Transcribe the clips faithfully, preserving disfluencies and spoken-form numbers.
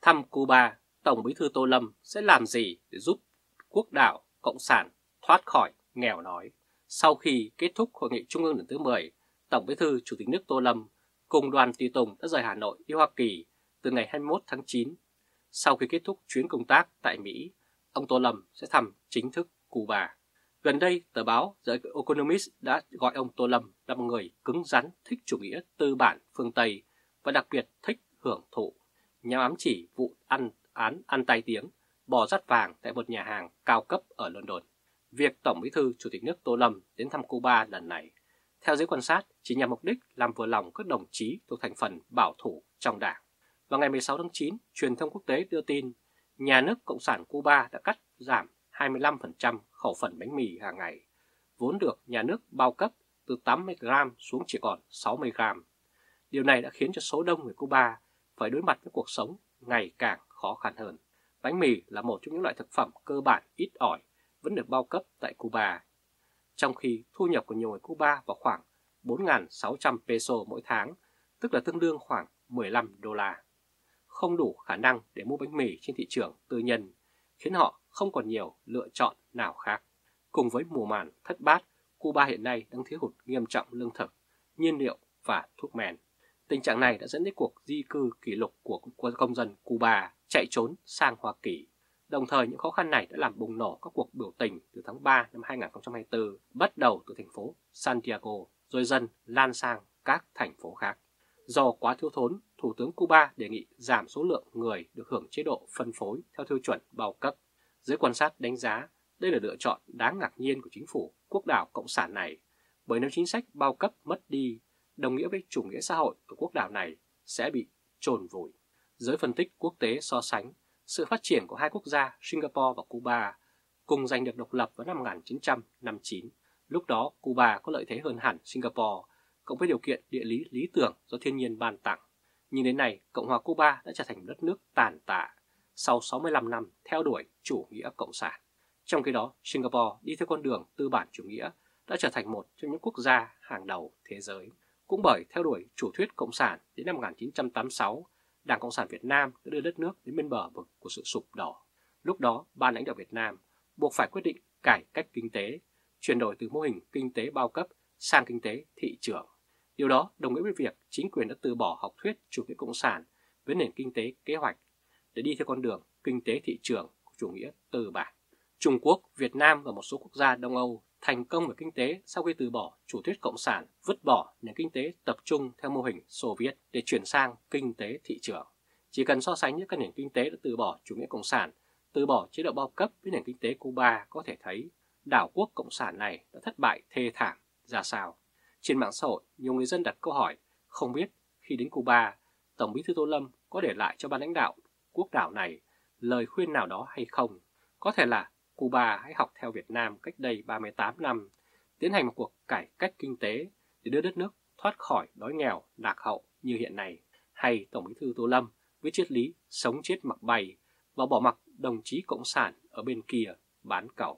Thăm Cuba, Tổng Bí thư Tô Lâm sẽ làm gì để giúp quốc đảo Cộng sản thoát khỏi nghèo đói? Sau khi kết thúc Hội nghị Trung ương lần thứ mười, Tổng Bí thư Chủ tịch nước Tô Lâm cùng đoàn tùy tùng đã rời Hà Nội đi Hoa Kỳ từ ngày hai mươi mốt tháng chín. Sau khi kết thúc chuyến công tác tại Mỹ, ông Tô Lâm sẽ thăm chính thức Cuba. Gần đây, tờ báo The Economist đã gọi ông Tô Lâm là một người cứng rắn, thích chủ nghĩa tư bản phương Tây và đặc biệt thích hưởng thụ, nhằm ám chỉ vụ ăn án ăn tay tiếng, bò dắt vàng tại một nhà hàng cao cấp ở London. Việc Tổng Bí thư Chủ tịch nước Tô Lâm đến thăm Cuba lần này, theo giới quan sát, chỉ nhằm mục đích làm vừa lòng các đồng chí thuộc thành phần bảo thủ trong đảng. Vào ngày mười sáu tháng chín, truyền thông quốc tế đưa tin nhà nước Cộng sản Cuba đã cắt giảm hai mươi lăm phần trăm khẩu phần bánh mì hàng ngày, vốn được nhà nước bao cấp từ tám mươi gam xuống chỉ còn sáu mươi gam. Điều này đã khiến cho số đông người Cuba phải đối mặt với cuộc sống ngày càng khó khăn hơn. Bánh mì là một trong những loại thực phẩm cơ bản ít ỏi vẫn được bao cấp tại Cuba, trong khi thu nhập của nhiều người Cuba vào khoảng bốn nghìn sáu trăm peso mỗi tháng, tức là tương đương khoảng mười lăm đô la. Không đủ khả năng để mua bánh mì trên thị trường tư nhân, khiến họ không còn nhiều lựa chọn nào khác. Cùng với mùa màn thất bát, Cuba hiện nay đang thiếu hụt nghiêm trọng lương thực, nhiên liệu và thuốc men. Tình trạng này đã dẫn đến cuộc di cư kỷ lục của công dân Cuba chạy trốn sang Hoa Kỳ. Đồng thời, những khó khăn này đã làm bùng nổ các cuộc biểu tình từ tháng ba năm hai nghìn không trăm hai mươi tư, bắt đầu từ thành phố Santiago, rồi dần lan sang các thành phố khác. Do quá thiếu thốn, Thủ tướng Cuba đề nghị giảm số lượng người được hưởng chế độ phân phối theo tiêu chuẩn bao cấp. Giới quan sát đánh giá đây là lựa chọn đáng ngạc nhiên của chính phủ quốc đảo Cộng sản này, bởi nếu chính sách bao cấp mất đi, đồng nghĩa với chủ nghĩa xã hội của quốc đảo này sẽ bị chôn vùi. Giới phân tích quốc tế so sánh sự phát triển của hai quốc gia Singapore và Cuba cùng giành được độc lập vào năm một nghìn chín trăm năm mươi chín. Lúc đó Cuba có lợi thế hơn hẳn Singapore, cộng với điều kiện địa lý lý tưởng do thiên nhiên ban tặng. Nhưng đến nay, Cộng hòa Cuba đã trở thành đất nước tàn tạ sau sáu mươi lăm năm theo đuổi chủ nghĩa cộng sản. Trong khi đó, Singapore đi theo con đường tư bản chủ nghĩa đã trở thành một trong những quốc gia hàng đầu thế giới. Cũng bởi theo đuổi chủ thuyết cộng sản, đến năm một nghìn chín trăm tám mươi sáu, Đảng Cộng sản Việt Nam đã đưa đất nước đến bên bờ vực của sự sụp đổ. Lúc đó, ban lãnh đạo Việt Nam buộc phải quyết định cải cách kinh tế, chuyển đổi từ mô hình kinh tế bao cấp sang kinh tế thị trường. Điều đó đồng nghĩa với việc chính quyền đã từ bỏ học thuyết chủ nghĩa cộng sản với nền kinh tế kế hoạch để đi theo con đường kinh tế thị trường của chủ nghĩa tư bản. Trung Quốc, Việt Nam và một số quốc gia Đông Âu thành công về kinh tế sau khi từ bỏ chủ thuyết cộng sản, vứt bỏ nền kinh tế tập trung theo mô hình Xô Viết để chuyển sang kinh tế thị trường. Chỉ cần so sánh những các nền kinh tế đã từ bỏ chủ nghĩa cộng sản, từ bỏ chế độ bao cấp với nền kinh tế Cuba, có thể thấy đảo quốc cộng sản này đã thất bại thê thảm ra sao. Trên mạng xã hội, nhiều người dân đặt câu hỏi không biết khi đến Cuba, Tổng Bí thư Tô Lâm có để lại cho ban lãnh đạo quốc đảo này lời khuyên nào đó hay không. Có thể là Cuba hãy học theo Việt Nam cách đây ba mươi tám năm, tiến hành một cuộc cải cách kinh tế để đưa đất nước thoát khỏi đói nghèo, lạc hậu như hiện nay. Hay Tổng Bí thư Tô Lâm với triết lý sống chết mặc bay và bỏ mặc đồng chí cộng sản ở bên kia bán cầu.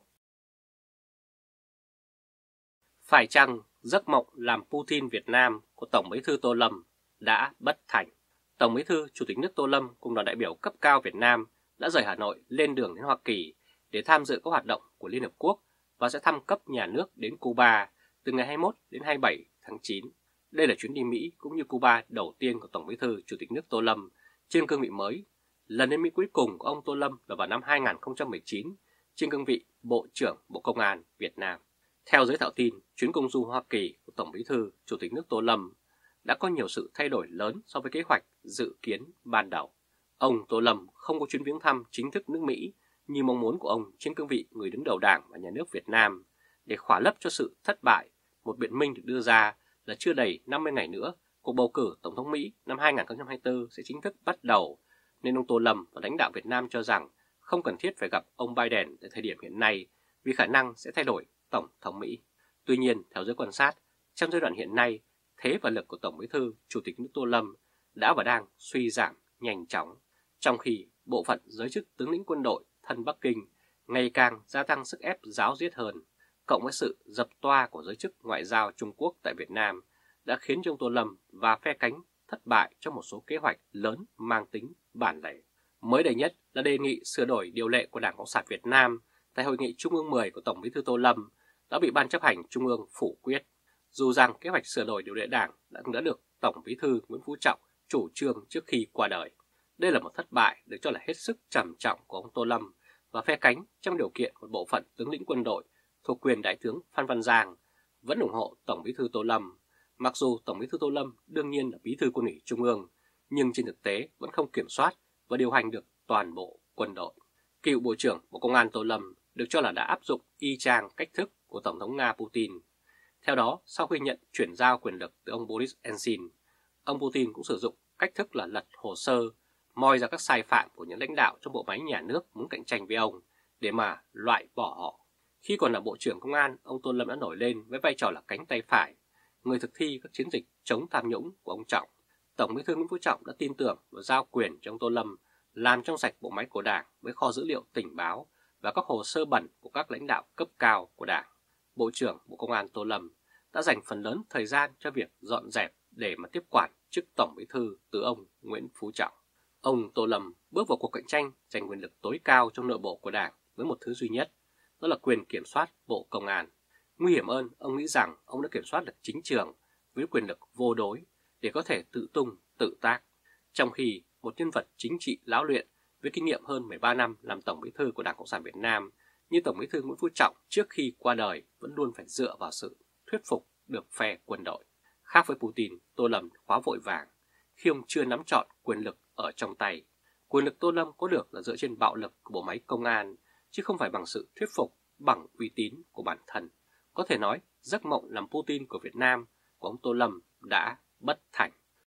Phải chăng giấc mộng làm Putin Việt Nam của Tổng Bí thư Tô Lâm đã bất thành? Tổng Bí thư Chủ tịch nước Tô Lâm cùng đoàn đại biểu cấp cao Việt Nam đã rời Hà Nội lên đường đến Hoa Kỳ để tham dự các hoạt động của Liên Hợp Quốc và sẽ thăm cấp nhà nước đến Cuba từ ngày hai mươi mốt đến hai mươi bảy tháng chín. Đây là chuyến đi Mỹ cũng như Cuba đầu tiên của Tổng Bí thư Chủ tịch nước Tô Lâm trên cương vị mới. Lần đến Mỹ cuối cùng của ông Tô Lâm là vào năm hai nghìn không trăm mười chín trên cương vị Bộ trưởng Bộ Công an Việt Nam. Theo giới thạo tin, chuyến công du Hoa Kỳ của Tổng Bí thư Chủ tịch nước Tô Lâm đã có nhiều sự thay đổi lớn so với kế hoạch dự kiến ban đầu. Ông Tô Lâm không có chuyến viếng thăm chính thức nước Mỹ như mong muốn của ông trên cương vị người đứng đầu Đảng và Nhà nước Việt Nam. Để khỏa lấp cho sự thất bại, một biện minh được đưa ra là chưa đầy năm mươi ngày nữa, cuộc bầu cử Tổng thống Mỹ năm hai nghìn không trăm hai mươi tư sẽ chính thức bắt đầu, nên ông Tô Lâm và lãnh đạo Việt Nam cho rằng không cần thiết phải gặp ông Biden tại thời điểm hiện nay vì khả năng sẽ thay đổi Tổng thống Mỹ. Tuy nhiên, theo giới quan sát, trong giai đoạn hiện nay, thế và lực của Tổng Bí thư Chủ tịch nước Tô Lâm đã và đang suy giảm nhanh chóng, trong khi bộ phận giới chức tướng lĩnh quân đội thân Bắc Kinh ngày càng gia tăng sức ép giáo diết hơn, cộng với sự dập toa của giới chức ngoại giao Trung Quốc tại Việt Nam đã khiến cho ông Tô Lâm và phe cánh thất bại trong một số kế hoạch lớn mang tính bản lề. Mới đây nhất là đề nghị sửa đổi điều lệ của Đảng Cộng sản Việt Nam tại Hội nghị Trung ương mười của Tổng Bí thư Tô Lâm đã bị Ban chấp hành Trung ương phủ quyết, dù rằng kế hoạch sửa đổi điều lệ Đảng đã, đã được Tổng Bí thư Nguyễn Phú Trọng chủ trương trước khi qua đời. Đây là một thất bại được cho là hết sức trầm trọng của ông Tô Lâm và phe cánh trong điều kiện một bộ phận tướng lĩnh quân đội thuộc quyền Đại tướng Phan Văn Giang vẫn ủng hộ Tổng Bí thư Tô Lâm. Mặc dù Tổng Bí thư Tô Lâm đương nhiên là Bí thư Quân ủy Trung ương, nhưng trên thực tế vẫn không kiểm soát và điều hành được toàn bộ quân đội. Cựu Bộ trưởng Bộ Công an Tô Lâm được cho là đã áp dụng y chang cách thức của Tổng thống Nga Putin. Theo đó, sau khi nhận chuyển giao quyền lực từ ông Boris Yeltsin, ông Putin cũng sử dụng cách thức là lật hồ sơ, moi ra các sai phạm của những lãnh đạo trong bộ máy nhà nước muốn cạnh tranh với ông để mà loại bỏ họ. Khi còn là Bộ trưởng Công an, ông Tô Lâm đã nổi lên với vai trò là cánh tay phải, người thực thi các chiến dịch chống tham nhũng của ông Trọng. Tổng Bí thư Nguyễn Phú Trọng đã tin tưởng và giao quyền cho ông Tô Lâm làm trong sạch bộ máy của Đảng với kho dữ liệu tình báo và các hồ sơ bẩn của các lãnh đạo cấp cao của Đảng. Bộ trưởng Bộ Công an Tô Lâm đã dành phần lớn thời gian cho việc dọn dẹp để mà tiếp quản chức Tổng Bí thư từ ông Nguyễn Phú Trọng. Ông Tô Lâm bước vào cuộc cạnh tranh giành quyền lực tối cao trong nội bộ của Đảng với một thứ duy nhất, đó là quyền kiểm soát Bộ Công an. Nguy hiểm hơn, ông nghĩ rằng ông đã kiểm soát được chính trường với quyền lực vô đối để có thể tự tung, tự tác, trong khi một nhân vật chính trị lão luyện với kinh nghiệm hơn mười ba năm làm Tổng Bí thư của Đảng Cộng sản Việt Nam như Tổng Bí thư Nguyễn Phú Trọng trước khi qua đời vẫn luôn phải dựa vào sự thuyết phục được phe quân đội. Khác với Putin, Tô Lâm quá vội vàng khi ông chưa nắm trọn quyền lực ở trong tay. Quyền lực Tô Lâm có được là dựa trên bạo lực của bộ máy công an, chứ không phải bằng sự thuyết phục, bằng uy tín của bản thân. Có thể nói, giấc mộng làm Putin của Việt Nam của ông Tô Lâm đã bất thành.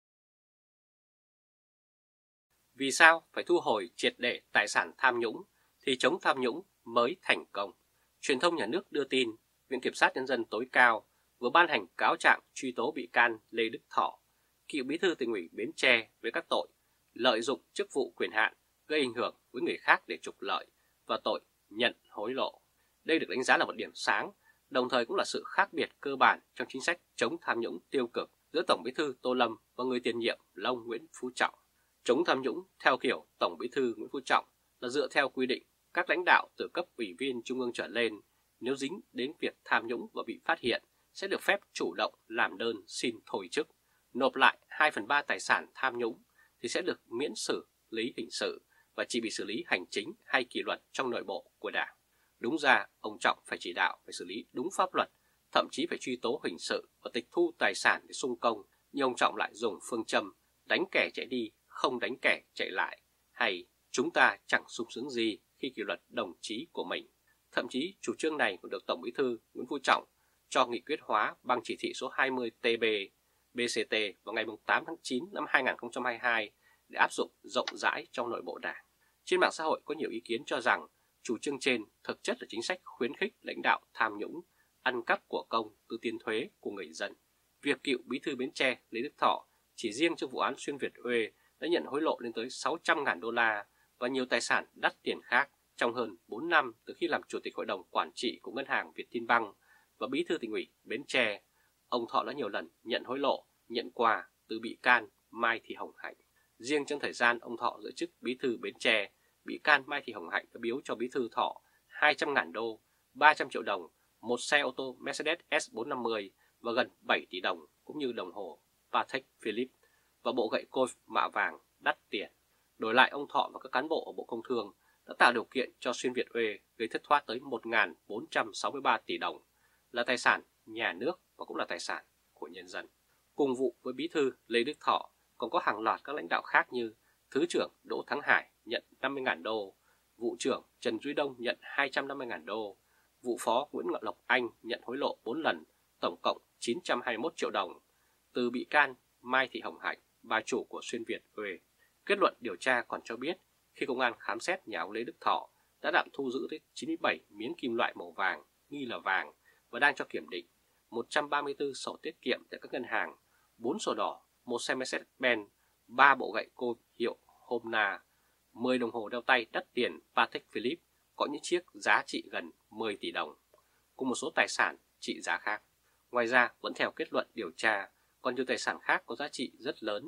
Vì sao phải thu hồi triệt để tài sản tham nhũng thì chống tham nhũng mới thành công? Truyền thông nhà nước đưa tin, Viện Kiểm sát Nhân dân tối cao vừa ban hành cáo trạng truy tố bị can Lê Đức Thọ, cựu Bí thư Tỉnh ủy Bến Tre với các tội lợi dụng chức vụ quyền hạn gây ảnh hưởng với người khác để trục lợi và tội nhận hối lộ. Đây được đánh giá là một điểm sáng, đồng thời cũng là sự khác biệt cơ bản trong chính sách chống tham nhũng tiêu cực giữa Tổng Bí thư Tô Lâm và người tiền nhiệm là ông Nguyễn Phú Trọng. Chống tham nhũng theo kiểu Tổng Bí thư Nguyễn Phú Trọng là dựa theo quy định các lãnh đạo từ cấp ủy viên trung ương trở lên nếu dính đến việc tham nhũng và bị phát hiện sẽ được phép chủ động làm đơn xin thôi chức, nộp lại hai phần ba tài sản tham nhũng thì sẽ được miễn xử lý hình sự và chỉ bị xử lý hành chính hay kỷ luật trong nội bộ của Đảng. Đúng ra, ông Trọng phải chỉ đạo phải xử lý đúng pháp luật, thậm chí phải truy tố hình sự và tịch thu tài sản để sung công, nhưng ông Trọng lại dùng phương châm đánh kẻ chạy đi, không đánh kẻ chạy lại, hay chúng ta chẳng sung sướng gì khi kỷ luật đồng chí của mình. Thậm chí chủ trương này còn được Tổng Bí thư Nguyễn Phú Trọng cho nghị quyết hóa bằng chỉ thị số hai mươi T B B C T vào ngày tám tháng chín năm hai nghìn không trăm hai mươi hai để áp dụng rộng rãi trong nội bộ Đảng. Trên mạng xã hội có nhiều ý kiến cho rằng chủ trương trên thực chất là chính sách khuyến khích lãnh đạo tham nhũng, ăn cắp của công từ tiền thuế của người dân. Việc cựu Bí thư Bến Tre Lê Đức Thọ chỉ riêng trong vụ án xuyên Việt Huê đã nhận hối lộ lên tới sáu trăm nghìn đô la và nhiều tài sản đắt tiền khác trong hơn bốn năm từ khi làm Chủ tịch Hội đồng Quản trị của Ngân hàng Vietinbank và Bí thư Tỉnh ủy Bến Tre. Ông Thọ đã nhiều lần nhận hối lộ, nhận quà từ bị can Mai Thị Hồng Hạnh. Riêng trong thời gian ông Thọ giữ chức Bí thư Bến Tre, bị can Mai Thị Hồng Hạnh đã biếu cho Bí thư Thọ hai trăm nghìn đô, ba trăm triệu đồng, một xe ô tô Mercedes S bốn trăm năm mươi và gần bảy tỷ đồng, cũng như đồng hồ Patek Philippe và bộ gậy golf mạ vàng đắt tiền. Đổi lại, ông Thọ và các cán bộ ở Bộ Công Thương đã tạo điều kiện cho xuyên Việt Huê gây thất thoát tới một nghìn bốn trăm sáu mươi ba tỷ đồng, là tài sản nhà nước và cũng là tài sản của nhân dân. Cùng vụ với Bí thư Lê Đức Thọ còn có hàng loạt các lãnh đạo khác như Thứ trưởng Đỗ Thắng Hải nhận năm mươi nghìn đô, Vụ trưởng Trần Duy Đông nhận hai trăm năm mươi nghìn đô, Vụ phó Nguyễn Ngọc Lộc Anh nhận hối lộ bốn lần, tổng cộng chín trăm hai mươi mốt triệu đồng, từ bị can Mai Thị Hồng Hạnh, bà chủ của xuyên Việt Huê. Kết luận điều tra còn cho biết, khi công an khám xét nhà ông Lê Đức Thọ đã tạm thu giữ tới chín mươi bảy miếng kim loại màu vàng nghi là vàng và đang cho kiểm định, một trăm ba mươi tư sổ tiết kiệm tại các ngân hàng, bốn sổ đỏ, một xe Mercedes-Benz, ba bộ gậy golf hiệu Homna, mười đồng hồ đeo tay đắt tiền Patek Philippe có những chiếc giá trị gần mười tỷ đồng, cùng một số tài sản trị giá khác. Ngoài ra, vẫn theo kết luận điều tra, còn nhiều tài sản khác có giá trị rất lớn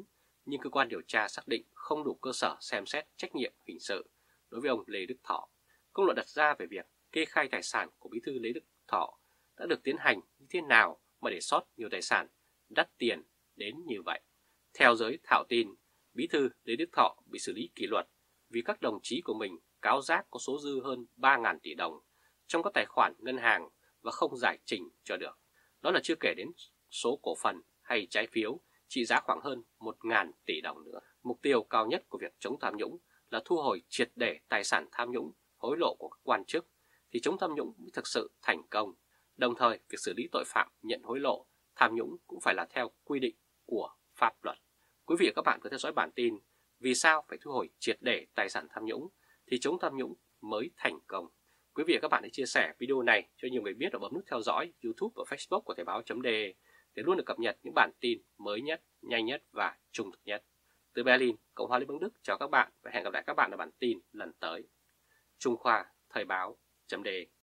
nhưng cơ quan điều tra xác định không đủ cơ sở xem xét trách nhiệm hình sự đối với ông Lê Đức Thọ. Công luận đặt ra về việc kê khai tài sản của Bí thư Lê Đức Thọ đã được tiến hành như thế nào mà để sót nhiều tài sản đắt tiền đến như vậy. Theo giới thạo tin, Bí thư Lê Đức Thọ bị xử lý kỷ luật vì các đồng chí của mình cáo giác có số dư hơn ba nghìn tỷ đồng trong các tài khoản ngân hàng và không giải trình cho được. Đó là chưa kể đến số cổ phần hay trái phiếu trị giá khoảng hơn một nghìn tỷ đồng nữa. Mục tiêu cao nhất của việc chống tham nhũng là thu hồi triệt để tài sản tham nhũng, hối lộ của các quan chức, thì chống tham nhũng mới thực sự thành công. Đồng thời, việc xử lý tội phạm nhận hối lộ, tham nhũng cũng phải là theo quy định của pháp luật. Quý vị và các bạn có theo dõi bản tin Vì sao phải thu hồi triệt để tài sản tham nhũng thì chống tham nhũng mới thành công. Quý vị và các bạn hãy chia sẻ video này cho nhiều người biết và bấm nút theo dõi YouTube và Facebook của Thời báo.de để luôn được cập nhật những bản tin mới nhất, nhanh nhất và trung thực nhất. Từ Berlin, Cộng hòa Liên bang Đức chào các bạn và hẹn gặp lại các bạn ở bản tin lần tới. Trung Khoa, Thời báo.de